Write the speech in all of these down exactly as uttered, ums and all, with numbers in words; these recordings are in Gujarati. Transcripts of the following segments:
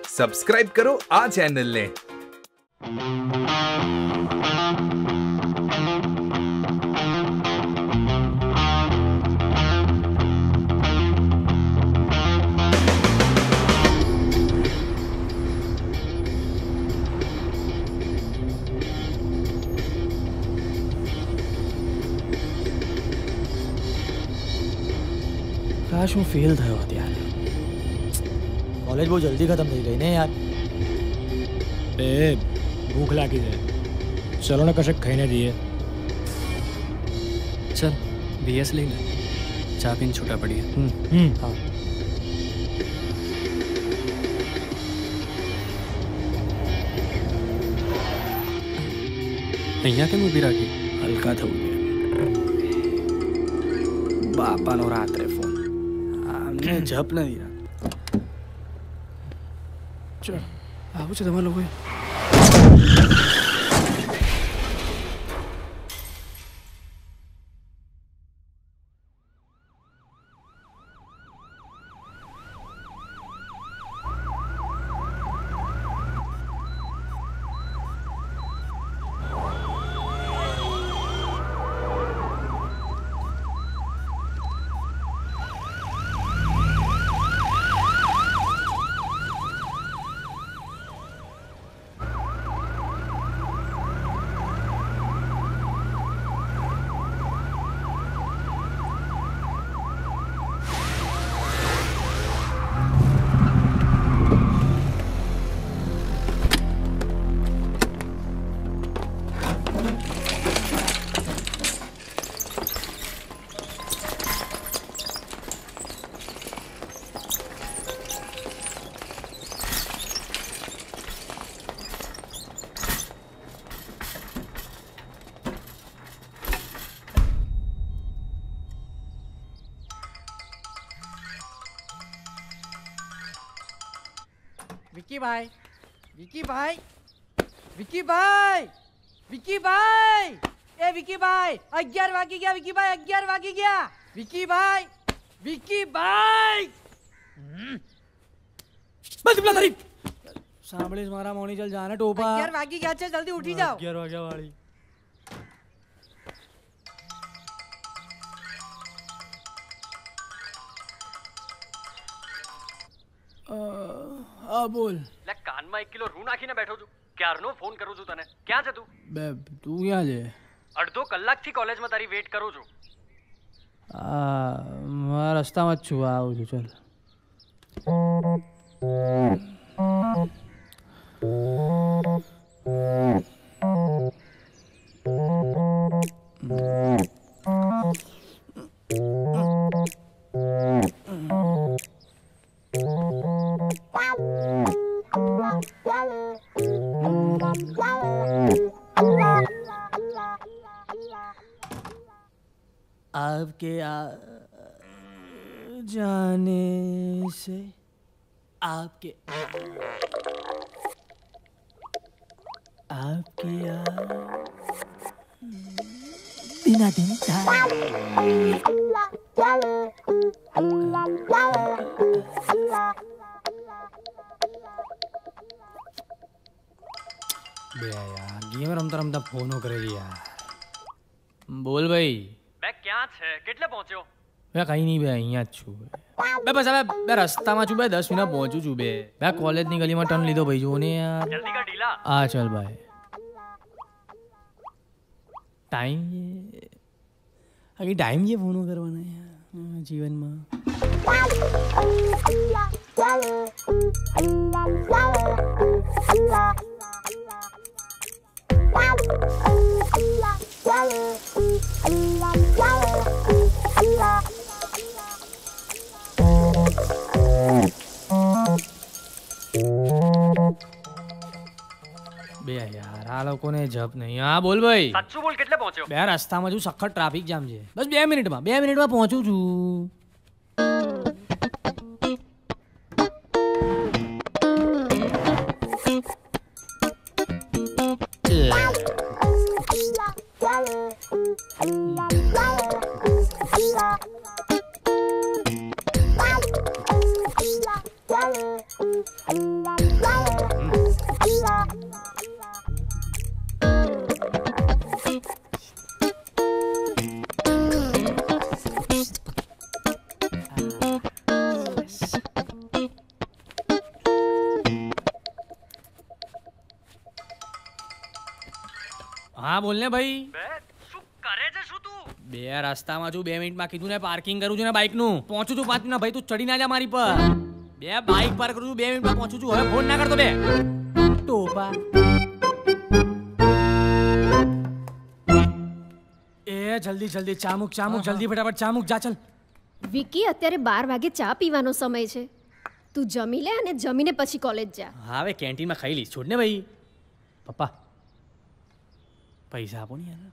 सब्सक्राइब करो आ चैनल ने। काश હું ફેલ થયો ત્યારે। કોલેજ બહુ જલ્દી ખતમ થઈ ગઈ ને યાર। એ ભૂખ લાગી છે, ચલો ને કશેક ખાઈને જઈએ। चल बीएस ले ले, चा पीने छूटा पड़ी है। હમ હમ હા અહીંયા કેમ ઊભી રાખી? હલકા થવું છે। બાપાનો રાત્રે ફોન, આમને જપ નથી યાર। ચલ આવું છે તમારા લોકોએ? विकी भाई, विकी भाई, विकी भाई, विकी भाई, ए विकी भाई, अग्यार वागी गया विकी भाई, अग्यार वागी गया विकी भाई, विकी भाई। बस तुमला तारीफ सांभळीस मारा मोनी चल जाने टोपा। अग्यार वागी गया છે, जल्दी उठी जाओ। अग्यार वाग्या वाली આ બોલ। લે કાનમાં એક કિલો રૂ નાખીને બેઠો છું, ક્યારનો ફોન કરું છું તને। ક્યાં છે તું? બે તું ક્યાં છે? અડધો કલાકથી કોલેજમાં તારી વેટ કરું છું। આ મારા રસ્તામાં જ છું, આવું છું ચાલ। आपके आ जाने से आपके आपके आ बिना दिन बे यार गेम रमता रमता फोनो करेगी यार। बोल भाई। બે ક્યાં છે? કેટલે પહોંચ્યો? બે કઈ નહીં, બે અહીંયા જ છું બે। બસ હવે બે રસ્તામાં છું, બે દસ મિનિટ પહોંચું છું બે। બે કોલેજની ગલીમાં ટર્ન લીધો ભાઈ, જો ને યાર। જલ્દી કર ઢીલા। હા ચાલ ભાઈ। ટાઈમ આખી ટાઈમ છે ફોનો કરવાના યાર જીવનમાં। બે યાર આ લોકોને જપ નહીં। હા બોલ ભાઈ। સાચું બોલ, કેટલે પહોંચ્યો? બે રસ્તામાં છું, સખત ટ્રાફિક જામ છે। બસ બે મિનિટમાં બે મિનિટમાં પહોંચું છું। હા બોલ ને ભાઈ. બે શું કરે છે શું તું? બે રસ્તામાં છું, બે મિનિટમાં કીધું ને પાર્કિંગ કરું છું ને બાઇકનું. પહોંચું છું પાંચ મિનિટ. ભાઈ તું ચડી ના જા મારી પર. બે બાઇક પાર્ક કરું છું, બે મિનિટમાં પહોંચું છું. હવે ફોન ના કરતો બે ટોપા. એ જલ્દી જલ્દી ચામુક ચામુક જલ્દી ફટાફટ ચામુક જા ચાલ. વિકી અત્યારે બાર વાગે ચા પીવાનો સમય છે. તું જમી લે અને જમીને પછી કોલેજ જા. હા હવે કેન્ટીનમાં ખાઈ લઈશ. છોડ ને ભાઈ. પપ્પા પૈસા આપો ને યાર.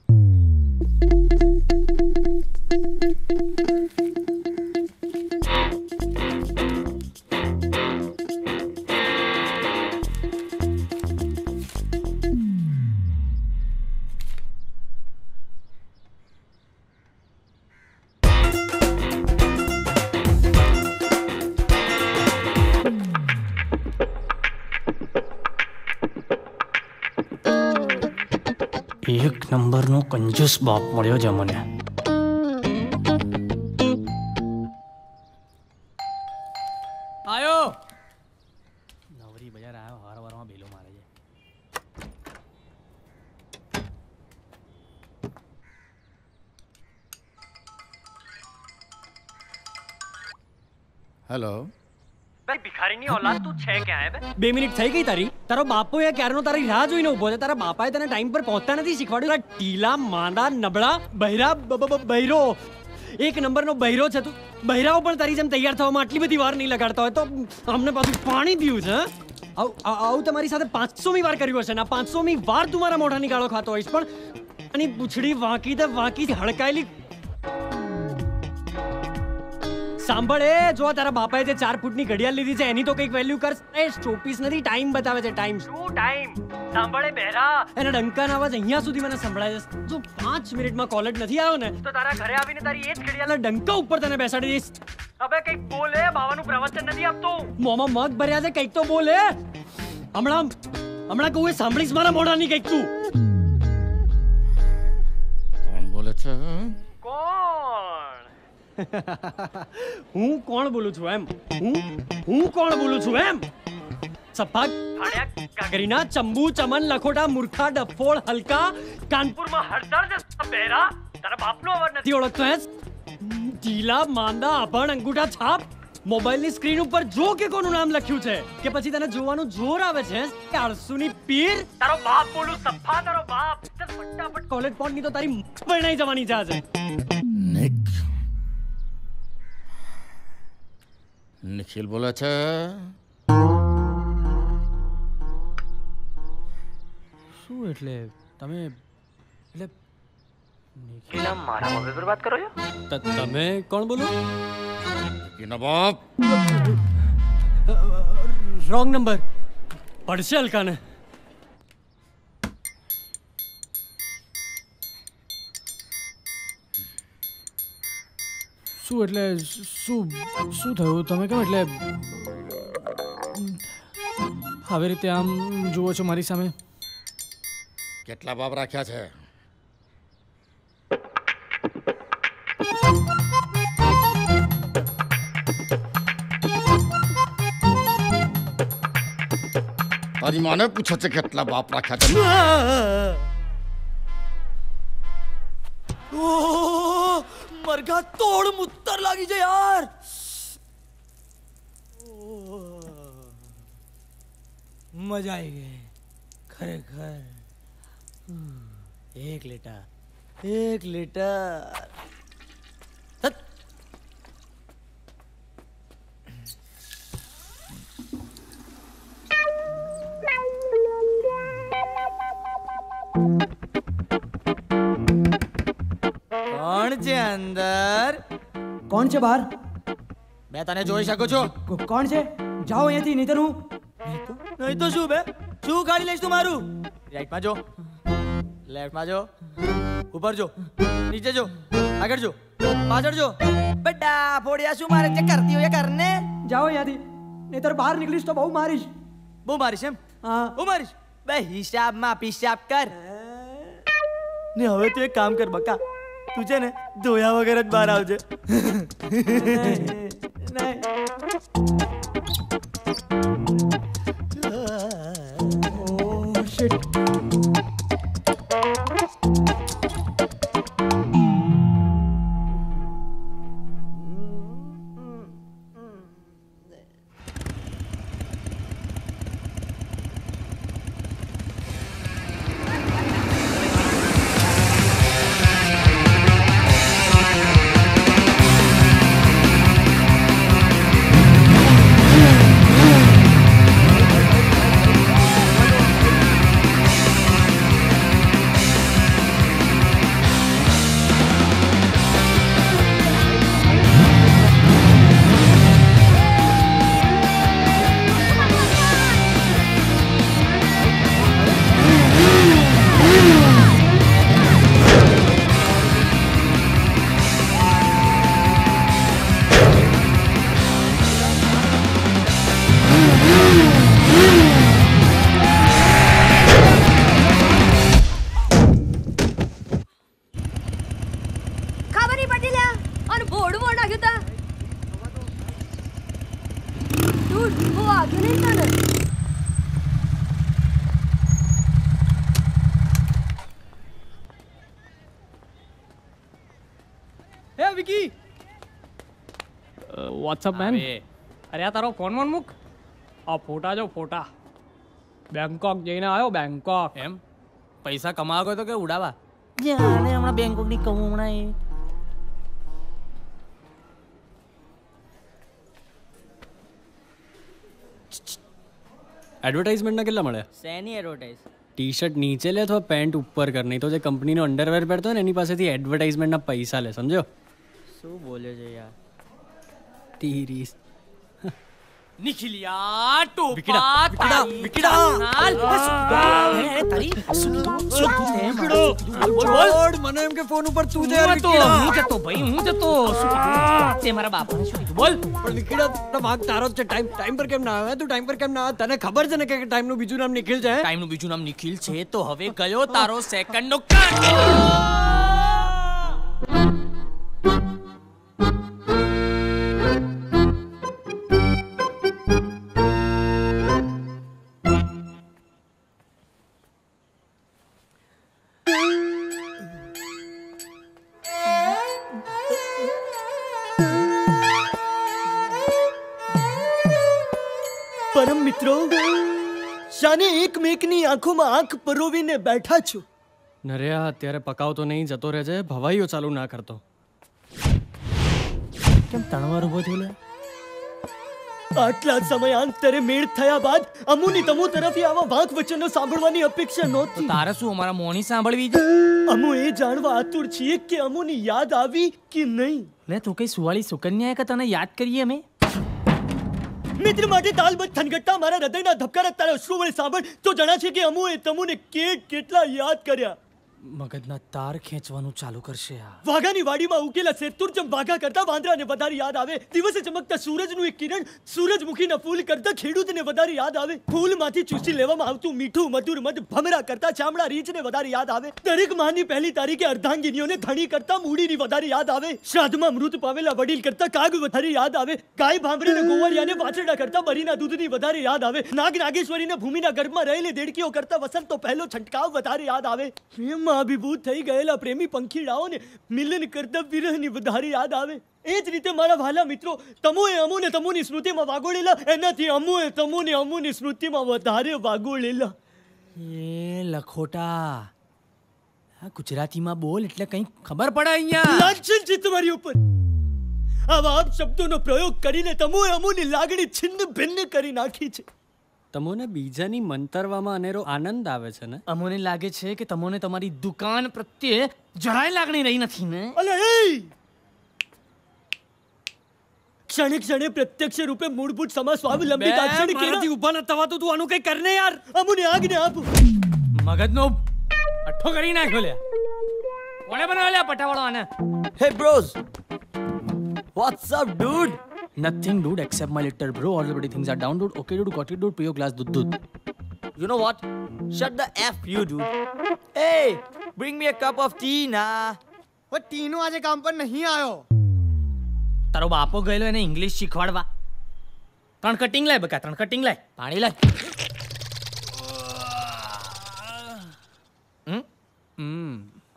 એક નંબરનો કંજૂસ બાપ મળ્યો છે મને. આયો નવરી બજાર આવ્યો. હર વારમાં બેલો મારે છે. હેલો ભાઈ ભિખારીની ઓલાદ તું છે ક્યાં હે બે? બે મિનિટ થઈ ગઈ તારી. તારો બાપો એ ક્યારનો તારી રાહ જોઈને ઉભો છે. તારા બાપાએ તને ટાઈમ પર પહોંચતા નથી શીખવાડ્યું. તારા ટીલા માંદા નબળા બૈરા બૈરો એક નંબરનો બૈરો છે તું. બૈરાઓ પણ તારી જેમ તૈયાર થવામાં આટલી બધી વાર નહીં લગાડતા હોય તો અમને પાછું પાણી પીવું છે. આવું તમારી સાથે પાંચસોમી વાર કર્યું હશે ને આ પાંચસોમી વાર તું મારા મોઢાની ગાળો ખાતો હોઈશ. પણ આની પૂંછડી વાંકી દે વાંકી હડકાયેલી. સાંભળ એ જો તારા બાપાએ જે ચાર ફૂટની ઘડિયાળ લીધી છે એની તો કંઈક વેલ્યુ કર. એ ચોવીસ નથી ટાઈમ બતાવે છે. ટાઈમ શું ટાઈમ? સાંભળે બેરા, એના ડંકાનો અવાજ અહીંયા સુધી મને સંભળાય છે. જો પાંચ મિનિટમાં કોલેજ નથી આવ્યો ને તો તારા ઘરે આવીને તારી એ જ ઘડિયાળ. એટલે ડંકા ઉપર તને બેસાડી દઈશ. અબે કંઈક બોલે, બાવાનું પ્રવચન નથી આપતો. મોંમાં મગ ભર્યા છે કંઈક તો બોલે. હમણાં હમણાં કહું એ સાંભળીશ મારા મોઢાની કંઈક તું. કોણ બોલે છે? કોણ? હું કોણ બોલું છું એમ? હું હું કોણ બોલું છું એમ? સફાક ફાડ્યા કાગરીના ચંબુ ચમન લખોટા મૂર્ખા ડફોળ હલકા કાનપુરમાં હળદર છે બેરા. તારા બાપનો અવાજ નથી. નથી ઓળખતો હે? ઢીલા માંદા અભણ અંગૂઠા છાપ. મોબાઈલની સ્ક્રીન ઉપર જો કે કોનું નામ લખ્યું છે કે પછી તને જોવાનું જોર આવે છે કે આળસુની પીર. તારો બાપ બોલું સફા. તારો બાપ. ચલ ફટાફટ કોલેજ પહોંચની તો તારી પરણાઈ જવાની જા છે. નિક નિખિલ બોલે છે. શું એટલે તમે એટલે એના મારા મગજ પર વાત કરો છો? તમે કોણ બોલો? એના બાપ રોંગ નંબર. પડશે હલકાને. શું એટલે શું શું થયું? તમે કેમ એટલે આવી રીતે આમ જુઓ છો મારી સામે? કેટલા બાપ રાખ્યા છે? તારી માને પૂછે છે કેટલા બાપ રાખ્યા છે? મરઘા તોડ મુત્તર લાગી છે યાર. મજા આવી ગઈ ખરેખર. એક લીટર એક લીટર. કોણ છે અંદર? કોણ છે બહાર? બે તને જોઈ શકું છું. કોણ છે? જાઓ અહીંયાથી નહીં તો હું નહીં તો શું બે? શું કાઢી લઈશ તું મારું? રાઈટમાં જો, લેફ્ટમાં જો, ઉપર જો, નીચે જો, આગળ જો, પાછળ જો. બેટા ફોડિયા શું મારે જે કરતી હોય કરને. જાઓ અહીંયાથી નહીં તો બહાર નીકળીશ તો બહુ મારીશ. બહુ મારીશ એમ? હા બહુ મારીશ. બે હિસાબમાં પિશાબ કર ને. હવે તું એક કામ કર બકા, તું છે ને ધોયા વગર જ બહાર આવજે. ઓહ શિટ. વોટ્સઅપ મેન અરે આ તારો ફોન વોન મૂક આ ફોટા જો ફોટા બેંકોક જઈને આવ્યો બેંકોક એમ પૈસા કમાવા ગયો તો કે ઉડાવા જાને હમણાં બેંકોક ની કહું હમણાં એ એડવર્ટાઇઝમેન્ટના કેટલા મળ્યા શેની એડવર્ટાઇઝ ટી શર્ટ નીચે લે અથવા પેન્ટ ઉપર કર નહીં તો જે કંપનીનો અંડરવેર પહેરતો હોય ને એની પાસેથી એડવર્ટાઇઝમેન્ટના પૈસા લે સમજો શું બોલે છે યાર તીરીસ નિખિલિયા ટોપા વિકડા, વિકડા, વિકડા. નાલ અરે તારી શું કીધું શું કીધું તે બોલ બોલ મને એમ કે ફોન ઉપર તું હું જતો હું જતો ભાઈ હું જતો શું કીધું તે મારા બાપાને શું કીધું બોલ પણ વિકડા તારો ભાગ તારો જ છે ટાઈમ ટાઈમ પર કેમ ના આવે તું ટાઈમ પર કેમ ના આવે તને ખબર છે ને કે ટાઈમનું બીજું નામ નિખિલ છે ટાઈમ નું બીજું નામ નિખિલ છે તો હવે ગયો તારો સેકન્ડ નો કાંટો પરમ મિત્રો શાને એકમેકની આંખોમાં આંખ પરોવીને બેઠા છો નરે અત્યારે પકાવતો નહીં જતો રહે છે ભવાઈઓ ચાલુ ના કરતો કેમ તણવાર ઉભો થયો લે આટલા સમય અંતરે મેળ થયા બાદ અમુની તમુ તરફથી આવા વાંક વચનો સાંભળવાની અપેક્ષા નહોતી તારે શું અમારા મોની સાંભળવી છે અમુ એ જાણવા આતુર છીએ કે અમુની યાદ આવી કે નહીં લે તું કઈ સુવાળી સુકન્યા કે તને યાદ કરીએ અમે મિત્ર માટે તાલબદ્ધ થનગટ્ટા મારા હૃદયના ધબકારા તારા અશ્રુ વડે સાંભળ તો જણાશે કે અમુએ તમુને કેટ કેટલા યાદ કર્યા મગજના તાર ખેંચવાનું ચાલુ કરશે આ વાઘાની વાડીમાં ઉકેલા શેતુર જેમ વાઘા કરતા વાંદરાને વધારે યાદ આવે દિવસે ચમકતા સૂરજનું એક કિરણ સૂરજમુખીના ફૂલ કરતા ખેડૂતને વધારે યાદ આવે ફૂલમાંથી ચૂસી લેવામાં આવતું મીઠું મધુર મધ ભમરા કરતા ચામડા રીંછને વધારે યાદ આવે દરેક માહની પહેલી તારીખે અર્ધાંગીનીઓને ધણી કરતા મૂડીની વધારે યાદ આવે શ્રાદ્ધમાં મૃત પામેલા વડીલ કરતા કાગ વધારે યાદ આવે ગાય ભાંભરીને ગોવાળિયાને વાછરડા કરતા બરીના દૂધની વધારે યાદ આવે નાગ નાગેશ્વરીને ભૂમિના ગર્ભમાં રહેલી દેડકીઓ કરતા વસંતનો પહેલો છંટકાવ વધારે યાદ આવે એમાં અભિભૂત થઈ ગયેલા પ્રેમી પંખીડાઓને મિલન કરતા વિરહની વધારે યાદ આવે એ જ રીતે મારા વહાલા મિત્રો તમોએ અમુને તમુની સ્મૃતિમાં વાગોળેલા એનાથી અમુએ તમુને અમુની સ્મૃતિમાં વધારે વાગોળેલા એ લખોટા આ ગુજરાતીમાં બોલ એટલે કંઈ ખબર પડે અહીંયા લાંછન છે તમારી ઉપર આવા આપ શબ્દોનો પ્રયોગ કરીને તમોએ અમુની લાગણી છિન્ન ભિન્ન કરી નાખી છે તમોને બીજાની મંતરવામાં અનેરો આનંદ આવે છે ને અમોને લાગે છે કે તમોને તમારી દુકાન પ્રત્યે જરાય લાગણી રહી નથી ને અલે એ ક્ષણે ક્ષણે પ્રત્યક્ષ રૂપે મૂળભૂત સમાજ સ્વાવલંબી લાક્ષણિક મારાથી ઊભા ન થવાતું તું આનું કંઈ કરને યાર અમુને આજ્ઞા આપો મગજનો અઠ્ઠો કરી નાખ્યો લે કોણે બનાવ્યો લે પટાવાળો આને Hey bros, what's up, dude? Nothing, dude, except my little bro. All the bloody things are down, dude. Okay, dude, got it, dude. Pay your glass, dude, dude. You know what? Shut the F you, dude. Hey, bring me a cup of tea, nah. वो तीनों आज काम पर नहीं आयो તારો બાપો ગયેલો એને ઇંગ્લિશ શીખવાડવા ત્રણ કટિંગ લાય બકા ત્રણ કટિંગ લાય પાણી લાય હમ હમ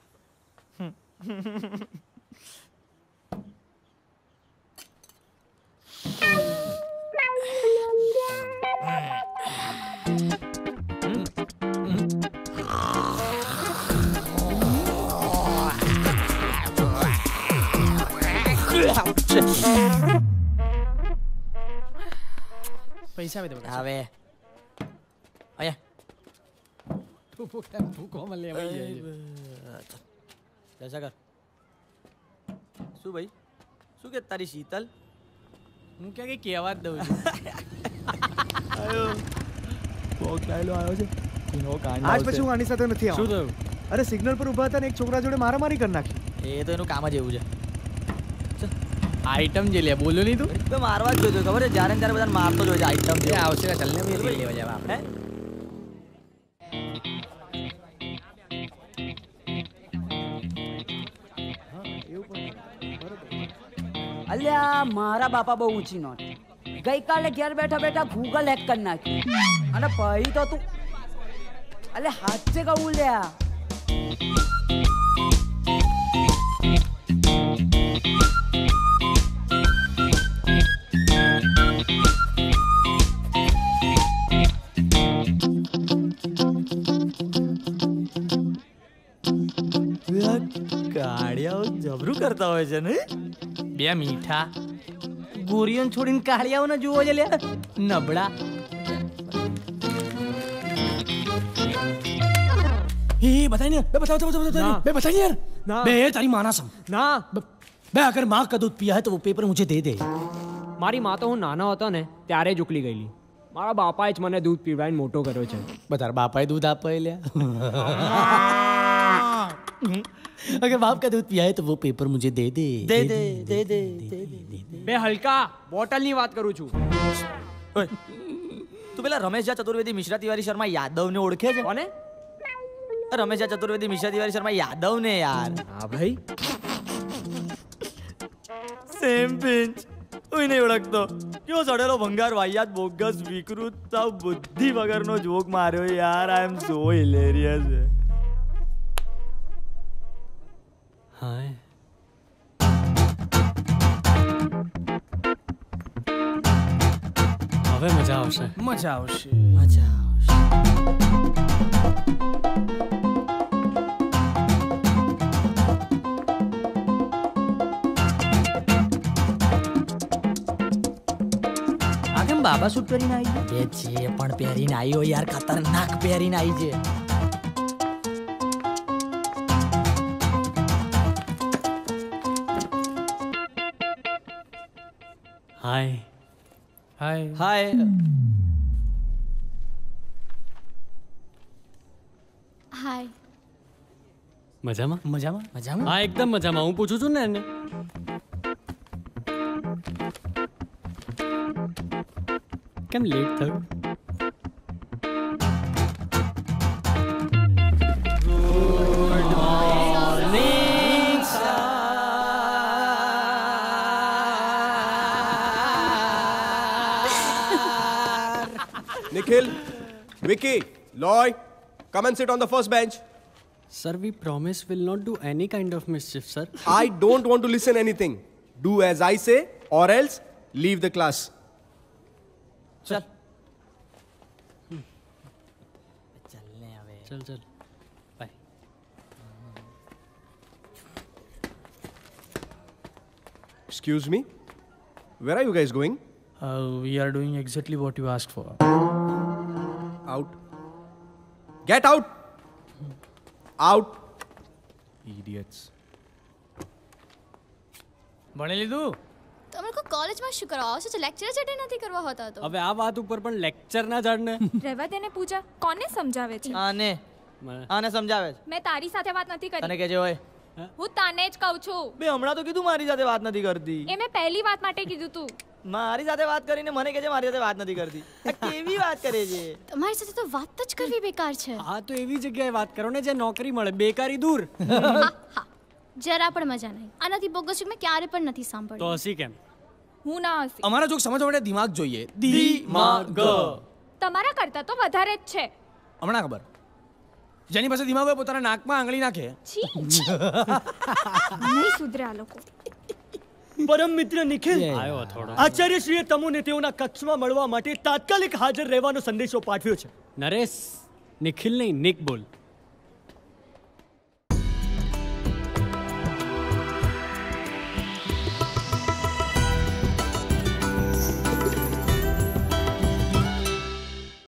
પૈસા આવે આવે આયા તું પોતા ભૂકો માં લેવાઈ જાય જૈસા કર શું ભાઈ શું કે તારી શીતલ હું ક્યાં કઈ કહેવા જ દઉં છું આયો બહુ કાયલો આવ્યો છે એનો કાંડ આજ પછી હું આની સાથે નથી શું થયું અરે સિગ્નલ પર ઊભા હતા ને એક છોકરા જોડે મારામારી કરી નાખી એ તો એનું કામ જ એવું છે આઈટમ જે લે બોલ્યો નહીં તું તો મારવા જ જોઈતો ખબર છે જ્યારે ને ત્યારે બધાને મારતો જોઈએ આઈટમ જે આવશે ચાલ ને ભાઈ લેવા જવા આપણે અલ્યા મારા બાપા બહુ ઊંચી નોટ ગઈકાલે ઘેર બેઠા બેઠા ગૂગલ હેક કરી નાખ્યું અને પછી તો તું અલે હાથે કહું લ્યા કરતા હોય છે ને બે મીઠા ગોરીઓને છોડીને કાળિયાઓને જુઓ છે લ્યા નબળા. એ બતાઈ ને બે બતાવ બતાવ બતાવ બે બતાઈ યાર ना बे तारी माना सम ना बे अगर माँ का दूध पिया है तो वो पेपर मुझे दे दे. મારી માં તો હું નાનો હતો ને ત્યારે જ ઉકલી ગયેલી. મારા બાપાએ જ મને દૂધ પીવડાવીને મોટો કર્યો છે. बता बापाए दूध आप ल्या अगर बाप का दूध पिया है तो वो पेपर मुझे दे दे દે દે દે દે દે દે. બે હલકા બોટલની વાત કરું છું. તું પેલા રમેશ ચતુર્વેદી મિશ્રા તિવારી શર્મા યાદવને ઓળખે છે? કોને? રમેશ ચતુર્વેદી મિશ્રા તિવારી શર્મા યાદવને યાર. હા ભાઈ સેમ પિંચ. હું નહીં ઓળખતો. કેવો સડેલો ભંગાર વાહિયાત બોગસ વિકૃત સાવ બુદ્ધિ વગરનો જોક માર્યો યાર. આઈ એમ સો હિલેરિયસ. હાય હવે મજા આવશે. મજા આવશે મજા આવશે. આ કેમ બાબા સૂટ પહેરીને આવી બે જે પણ પહેરીને આવ્યો યાર ખતરનાક પહેરીને આવી છે. હાય હાય હાય. હાય મજામાં મજામાં મજામાં? હા એકદમ મજામાં. હું પૂછું છું ને એને કેમ લેટ થયું? Nikhil, Vicky, Loy, come and sit on the first bench. Sir, we promise we'll not do any kind of mischief, sir. I don't want to listen anything. Do as I say or else leave the class. ચલ ચલ ને હવે. चल चल bye. Excuse me? Where are you guys going? Uh, we are doing exactly what you asked for. Out. Get out! Out. Idiots. ભણી લીધું? તમે લોકો કોલેજમાં શું કરવા આવો છો? લેક્ચર જ અટેન્ડ નથી કરવા હોતા તો. હવે આ વાત ઉપર પણ લેક્ચર ના જાણને. રહેવા દે ને પૂજા. કોને સમજાવે છે? આને આને સમજાવે છે. મેં તારી સાથે વાત નથી કરી. તને કહેજે હોય. હું તને જ કહું છું. બે હમણાં તો કીધું મારી સાથે વાત નથી કરતી. એ મેં પહેલી વાત માટે કીધું તું. મારી સાથે વાત કરીને મને કહેજે મારી સાથે વાત નથી કરતી. આ કેવી વાત કરે છે? તમારી સાથે તો વાત જ કરવી બેકાર છે. હા તો એવી જગ્યાએ વાત કરો ને જે નોકરી મળે. બેકારી દૂર. જરા પણ મજા નહીં. આનાથી બોગસ મેં ક્યારે પણ નથી સાંભળ્યું. તો હસી કેમ? હું ના હસી. અમારા જોક સમજવા માટે દિમાગ જોઈએ. દિમાગ. તમારા કરતા તો વધારે જ છે. હમણાં ખબર. જેની પાસે દિમાગ હોય પોતાના નાકમાં આંગળી નાખે. નહીં સુધરે આ લોકો. પરમ મિત્ર નિખિલ આવ્યો થોડો. આચાર્યશ્રીએ તમોને તેઓના કક્ષમાં મળવા માટે તાત્કાલિક હાજર રહેવાનો સંદેશો પાઠવ્યો છે. નરેશ નિખિલ નહીં નિક બોલ.